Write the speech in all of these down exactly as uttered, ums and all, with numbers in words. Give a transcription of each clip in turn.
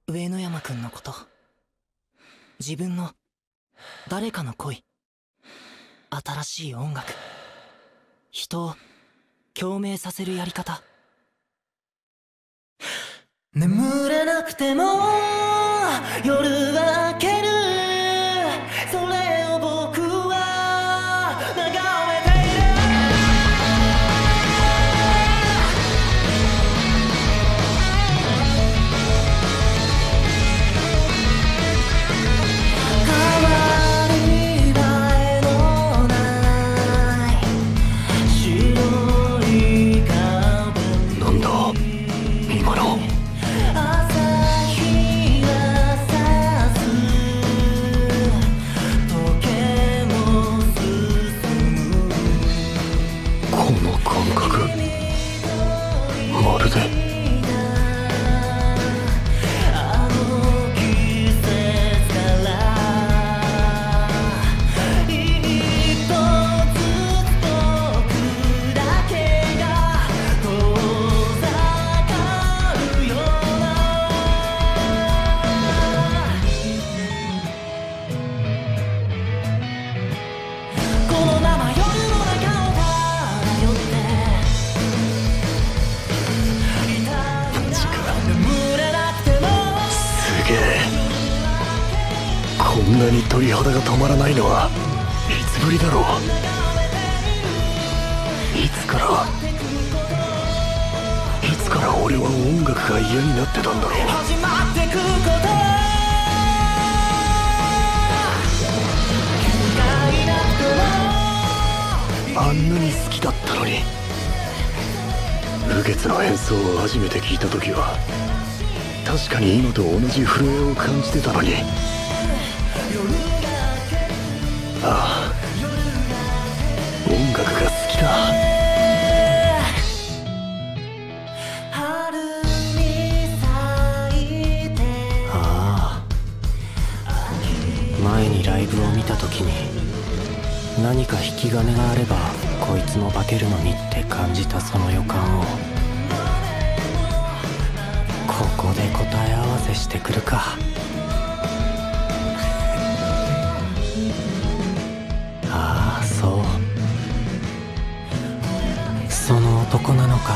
上野山くんのこと、自分の誰かの恋、新しい音楽、人を共鳴させるやり方。眠れなくても夜は明ける、それを僕は眺めている。変わり映えのない白い壁。 なんだ今の。まるでこんなに鳥肌が止まらないのはいつぶりだろう。いつからいつから俺は音楽が嫌になってたんだろう。あんなに好きだったのに。雨月の演奏を初めて聞いた時は確かに今と同じ震えを感じてたのに。ああ、音楽が好きだ。ああ、前にライブを見た時に何か引き金があればこいつも化けるのにって感じたその予感をここで答え合わせしてくるか。ああ、そう、その男なのか。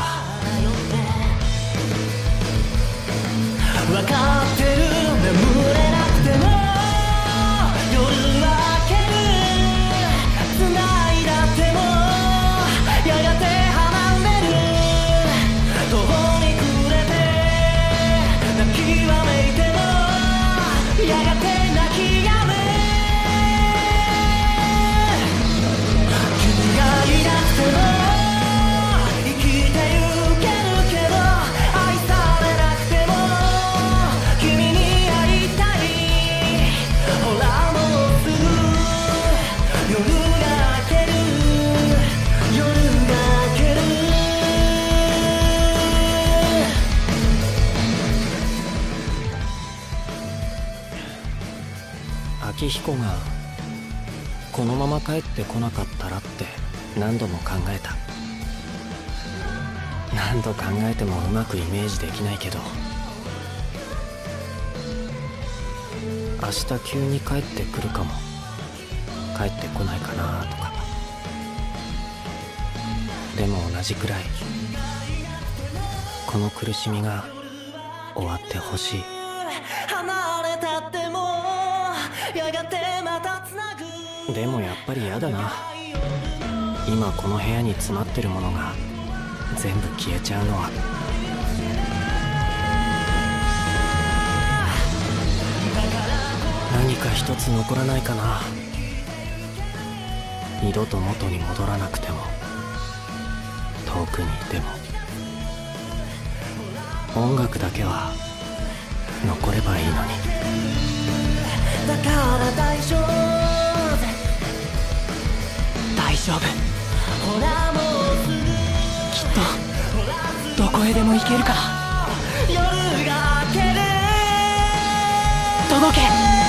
分かってる、眠れなくても夜は明ける、繋いだ手もやがて離れる、途方に暮れて泣きわめいてもやがて泣き止め、君がいなくても生きてゆけるけど、愛されなくても君に会いたい。ほらもうすぐ夜が明ける、夜が明ける。明彦がこのまま帰ってこなかったらって何度も考えた。何度考えてもうまくイメージできないけど、明日急に帰ってくるかも、帰ってこないかなとか。でも同じくらいこの苦しみが終わってほしい。離れたってもやがてまたつなぐ。でもやっぱり嫌だな、今この部屋に詰まってるものが全部消えちゃうのは。何か一つ残らないかな。二度と元に戻らなくても遠くにいても音楽だけは残ればいいのに。だから大丈夫、大丈夫。ほらもうすぐきっとどこへでも行けるから。夜が明ける、届け。